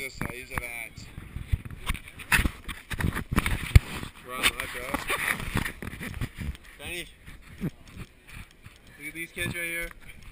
the size of that. Run that, bro. Benny. Look at these kids right here.